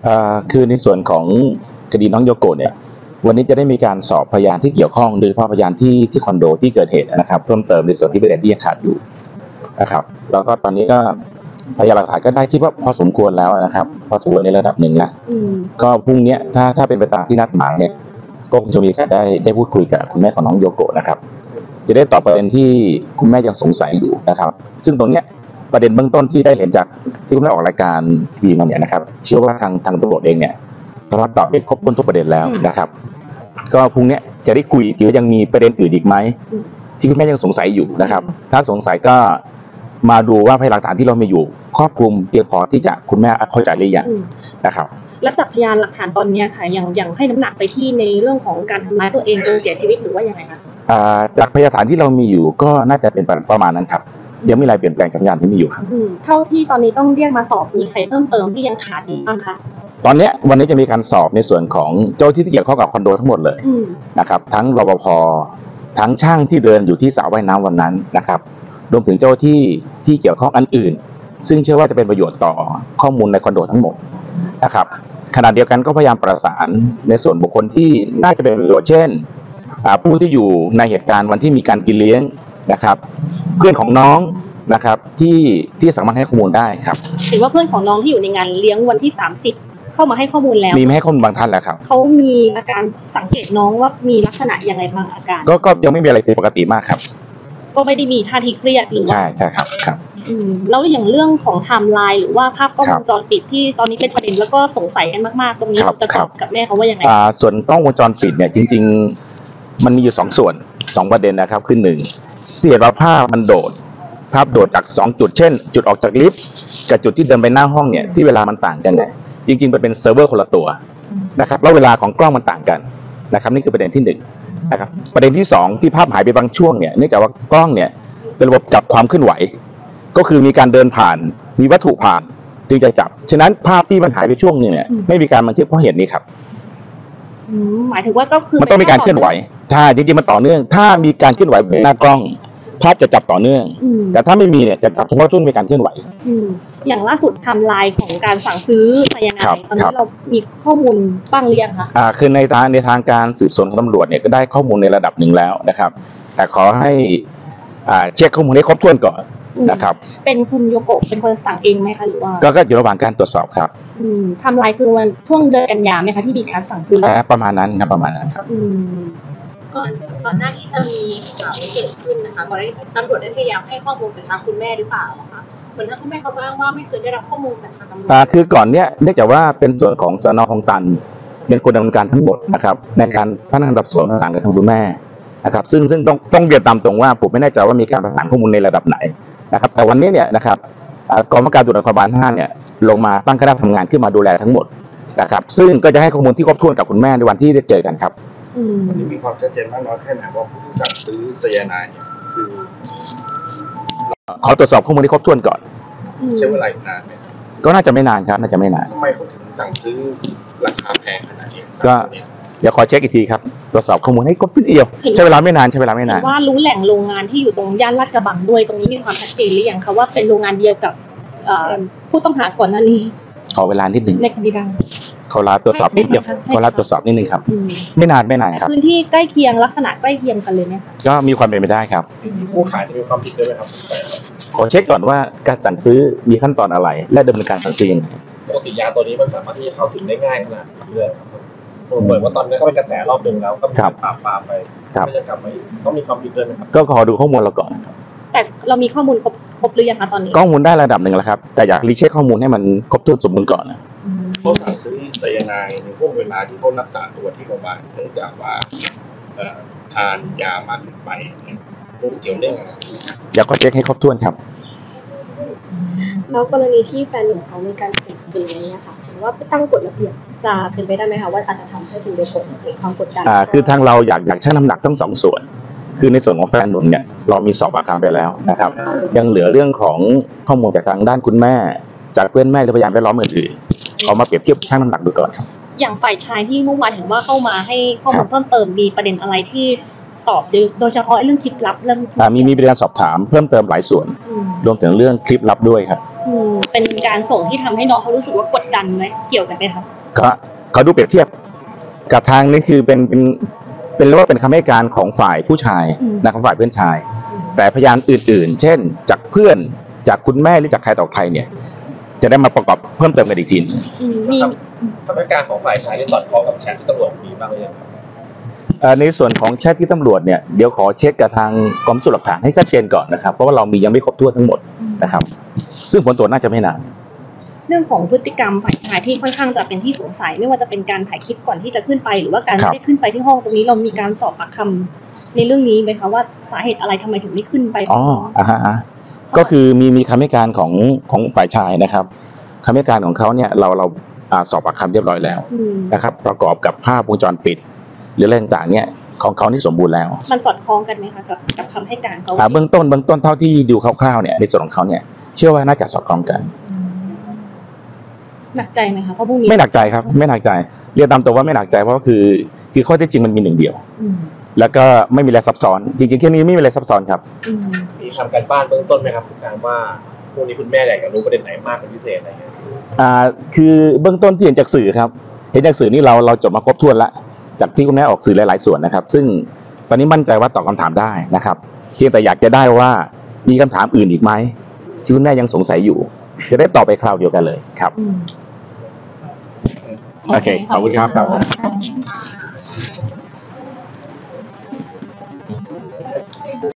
คือในส่วนของคดีน้องโยโกะเนี่ยวันนี้จะได้มีการสอบพยานที่เกี่ยวข้องโดยเฉพาะพยานที่คอนโดที่เกิดเหตุนะครับเพิ่มเติมในส่วนที่ประเด็นที่ยังขาดอยู่นะครับแล้วก็ตอนนี้ก็พยานหลักฐานก็ได้คิดว่าพอสมควรแล้วนะครับพอสมควรในระดับหนึ่งแล้วก็พรุ่งนี้ถ้าเป็นไปตามที่นัดหมายเนี่ยก็คงจะมีการได้พูดคุยกับคุณแม่ของน้องโยโกะนะครับจะได้ตอบประเด็นที่คุณแม่ยังสงสัยอยู่นะครับซึ่งตรงเนี้ยประเด็นเบื้องต้นที่ได้เห็นจากที่คุณแม่ออกรายการทีมาเนี่ยนะครับเชื่อว่าทางตำรวจเองเนี่ยสามารถตอบได้ครบถ้วนทุกประเด็นแล้วนะครับก็พรุ่งนี้จะได้คุยอีกว่ายังมีประเด็นอื่นอีกไหมที่คุณแม่ยังสงสัยอยู่นะครับถ้าสงสัยก็มาดูว่าพยานหลักฐานที่เรามีอยู่ครอบคลุมเพียงพอที่จะคุณแม่เข้าใจหรือยังนะครับและจากพยานหลักฐานตอนนี้ค่ะยังให้น้ำหนักไปที่ในเรื่องของการทำร้ายตัวเองจนเสียชีวิตหรือว่ายังไงคะจากพยานหลักฐานที่เรามีอยู่ก็น่าจะเป็นประมาณนั้นครับยังไม่มีอะไรเปลี่ยนแปลงจากพยานที่มีอยู่ครับเท่าที่ตอนนี้ต้องเรียกมาสอบมีใครเพิ่มเติมที่ยังขาดอยู่บ้างคะตอนนี้วันนี้จะมีการสอบในส่วนของเจ้าที่เกี่ยวข้องกับคอนโดทั้งหมดเลยนะครับทั้งรปภทั้งช่างที่เดินอยู่ที่สระว่ายน้ำวันนั้นนะครับรวมถึงเจ้าที่เกี่ยวข้องอันอื่นซึ่งเชื่อว่าจะเป็นประโยชน์ต่อข้อมูลในคอนโดทั้งหมดนะครับขณะเดียวกันก็พยายามประสานในส่วนบุคคลที่น่าจะเป็นประโยชน์เช่นผู้ที่อยู่ในเหตุการณ์วันที่มีการกินเลี้ยงนะครับเพื่อนของน้องนะครับที่สามารถให้ข้อมูลได้ครับถือว่าเพื่อนของน้องที่อยู่ในงานเลี้ยงวันที่30เข้ามาให้ข้อมูลแล้วมีให้ข้อมูลบางท่านแล้วครับเขามีอาการสังเกตน้องว่ามีลักษณะยังไงบางอาการก็ยังไม่มีอะไรผิดปกติมากครับก็ไม่ได้มีท่าทีเครียดหรือว่าใช่ครับแล้วอย่างเรื่องของไทม์ไลน์หรือว่าภาพกล้องวงจรปิดที่ตอนนี้เป็นประเด็นแล้วก็สงสัยกันมากๆตรงนี้เราจะตอบกับแม่เขาว่ายังไงส่วนกล้องวงจรปิดเนี่ยจริงๆมันมีอยู่2ส่วน2ประเด็นนะครับคือ1ที่เห็นว่าภาพมันโดดจาก2จุดเช่นจุดออกจากลิฟต์กับจุดที่เดินไปหน้าห้องเนี่ยที่เวลามันต่างกันเนี่ยจริงๆมันเป็นเซิร์ฟเวอร์คนละตัวนะครับแล้วเวลาของกล้องมันต่างกันนะครับนี่คือประเด็นที่1นะครับประเด็นที่2ที่ภาพหายไปบางช่วงเนี่ยเนื่องจากว่ากล้องเนี่ยเป็นระบบจับความเคลื่อนไหวก็คือมีการเดินผ่านมีวัตถุผ่านจึงจะจับฉะนั้นภาพที่มันหายไปช่วงนึงเนี่ยไม่มีการบันทึกเพราะเหตุนี้ครับหมายถึงว่าก็คือมันต้องมีการเคลื่อนไหวใช่จริงๆมันต่อเนื่องถ้ามีการเคลื่อนไหวบนหน้ากล้องภาพจะจับต่อเนื่องแต่ถ้าไม่มีเนี่ยจะจับเฉพาะช่วงมีการเคลื่อนไหวอย่างล่าสุดไทม์ไลน์ของการสั่งซื้อไซยาไนด์ตอนนี้เรามีข้อมูลบ้างหรือยังคะคือในทางการสืบสวนของตำรวจเนี่ยก็ได้ข้อมูลในระดับหนึ่งแล้วนะครับแต่ขอให้เช็คข้อมูลให้ครบถ้วนก่อนนะครับเป็นคุณโยโกะเป็นคนสั่งเองไหมคะหรือว่าก็อยู่ระหว่างการตรวจสอบครับไทม์ไลน์คือวันช่วงเดือนกันยายนไหมคะที่มีการสั่งซื้อประมาณนั้นครับประมาณนั้นครับก่อนหน้าที่จะมีข่าวเกิดขึ้นนะคะก่อนหน้านี้ตำรวจได้พยายามให้ข้อมูลกับทางคุณแม่หรือเปล่าคะเหมือนทางคุณแม่เขาอ้างว่าไม่เคยได้รับข้อมูลจากทางตำรวจคือก่อนเนี้ยเนื่องจากว่าเป็นส่วนของสน.คลองตันเป็นคนดำเนินการทั้งหมดนะครับในการพนักงานสอบสวนประสานกับทางคุณแม่นะครับซึ่งต้องเรียนตามตรงว่าผมไม่แน่ใจว่ามีการประสานข้อมูลในระดับไหนนะครับแต่วันนี้เนี่ยนะครับกองบังคับการตำรวจนครบาล5เนี่ยลงมาตั้งคณะทำงานขึ้นมาดูแลทั้งหมดนะครับซึ่งก็จะให้ข้อมูลที่ครบถ้วนกับคุณแม่ในวันที่ได้เจอกันครับวันนี้มีความชัดเจนมากน้อยแค่ไหนว่าผู้ที่สั่งซื้อไซยาไนด์เนี่ยคือขอตรวจสอบข้อมูลที่ครบถ้วนก่อนใช้เวลานานไหมก็น่าจะไม่นานครับน่าจะไม่นานทำไมเขาถึงสั่งซื้อราคาแพงขนาดนี้ก็เดี๋ยวขอเช็คอีกทีครับตรวจสอบข้อมูลให้ครบถ้วนเดียวใช้เวลาไม่นานว่ารู้แหล่งโรงงานที่อยู่ตรงย่านลาดกระบังด้วยตรงนี้มีความชัดเจนหรือยังคะว่าเป็นโรงงานเดียวกับผู้ต้องหาก่อนหน้านี้ขอเวลานิดนึงในคดีดังขอลาตรวจสอบนิดเดียวขอลาตรวจสอบนิดนึงครับไม่นานครับพื้นที่ใกล้เคียงลักษณะใกล้เคียงกันเลยไหมคะก็มีความเป็นไปได้ครับผู้ขายจะมีความผิดด้วยไหมครับขอเช็คก่อนว่าการสั่งซื้อมีขั้นตอนอะไรและดำเนินการสั่งซื้อยังไงปกติยาตัวนี้มันสามารถที่จะเข้าถึงได้ง่ายขนาดนี้เลยผมเหมือนว่าตอนนี้ก็เป็นกระแสรอบนึงแล้วก็ปราบไปไม่จะกลับมาต้องมีความผิดด้วยไหมครับก็ขอดูข้อมูลเราก่อนแต่เรามีข้อมูลครบหรือยังคะตอนนี้ข้อมูลได้ระดับหนึ่งแล้วครับแต่อยากรีเช็คข้อมูลให้มันครบถ้วนสมบูรณ์ก่อนนะเขาสั่งซื้อไซยาไนด์ในพวกเวลาที่เขารักษาตัวที่โรงพยาบาลเนื่องจากว่าทานยามันไปเกี่ยวเนื่องอะไรอยากขอเช็คให้ครบถ้วนครับแล้วกรณีที่แฟนหนุ่มเขามีการติดปืนเนี่ยค่ะว่าไปตั้งกฎระเบียบจะเป็นไปได้ไหมคะว่าอาจจะทำให้คุณโยโกะเกิดความกดดันคือทางเราอยากชั่งน้ำหนักทั้ง2ส่วนคือในส่วนของแฟนหนุ่มเนี่ยเรามีสอบปากคำไปแล้วนะครับยังเหลือเรื่องของข้อมูลจากทางด้านคุณแม่จากเพื่อนแม่หรือพยานแวดล้อมอื่นๆเอามาเปรียบเทียบชั่งน้ำหนักดูก่อนครับอย่างฝ่ายชายที่เมื่อวานเห็นว่าเข้ามาให้ข้อมูลเพิ่มเติมมีประเด็นอะไรที่ตอบโดยเฉพาะเรื่องคลิปลับเรื่องมีประเด็นสอบถามเพิ่มเติมหลายส่วนรวมถึงเรื่องคลิปลับด้วยครับเป็นการส่งที่ทำให้น้องเขารู้สึกว่ากดดันไหมเกี่ยวกันไหมคะก็ขอดูเปรียบเทียบกับทางนี้คือเป็นเรียกว่าเป็นคำให้การของฝ่ายผู้ชายนะครับฝ่ายเพื่อนชาย แต่พยานอื่นๆ เช่นจากเพื่อนจากคุณแม่หรือจากใครต่อใครเนี่ยจะได้มาประกอบเพิ่มเติมกันอีกทีมีคำให้การของฝ่ายชายที่สอดคล้องกับแชทที่ตำรวจมีบ้างหรือยังครับในส่วนของแชทที่ตำรวจเนี่ยเดี๋ยวขอเช็คกับทางกรมพิสูจน์หลักฐานให้ชัดเจนก่อนนะครับเพราะว่าเรามียังไม่ครบถ้วนทั้งหมดนะครับซึ่งผลตรวจน่าจะไม่นานเรื่องของพฤติกรรมฝ่ายชายที่ค่อนข้างจะเป็นที่สงสัยไม่ว่าจะเป็นการถ่ายคลิปก่อนที่จะขึ้นไปหรือว่าการครับไม่ได้ขึ้นไปที่ห้องตรงนี้เรามีการสอบปากคำในเรื่องนี้ไหมคะว่าสาเหตุอะไรทำไมถึงไม่ขึ้นไปก็คือมีคำให้การของฝ่ายชายนะครับคำให้การของเขาเนี่ยเราสอบปากคำเรียบร้อยแล้วนะครับประกอบกับภาพวงจรปิด หรืออะไรต่างๆเนี่ยของเขานี่สมบูรณ์แล้วมันสอดคล้องกันไหมคะกับคำให้การเขาเบื้องต้นเท่าที่ดูคร่าวๆเนี่ยในส่วนของเขาเนี่ยเชื่อว่าน่าจะสอดคล้องกันหนักใจไหมคะเพราะพรุ่งนี้ไม่หนักใจครับไม่หนักใจเรียนตามตัวว่าไม่หนักใจเพราะว่าคือข้อเท็จจริงมันมีหนึ่งเดียว แล้วก็ไม่มีอะไรซับซ้อนจริงๆแค่นี้ไม่มีอะไรซับซ้อนครับมีทำการบ้านเบื้องต้นไหมครับคุณการว่าพวกนี้คุณแม่อยากจะรู้ประเด็นไหนมากเป็นพิเศษอะไรเงี้ยคือเบื้องต้นที่เห็นจากสื่อครับเห็นจากสื่อนี่เราจบมาครบถ้วนละจากที่คุณแม่ออกสื่อหลายๆส่วนนะครับ ซึ่งตอนนี้มั่นใจว่าตอบคำถามได้นะครับเพียงแต่อยากจะได้ว่ามีคำถามอื่นอีกไหมที่คุณแม่ยังสงสัยอยู่ จะได้ตอบไปคราวเดียวกันเลยครับโอเคขอบคุณครับ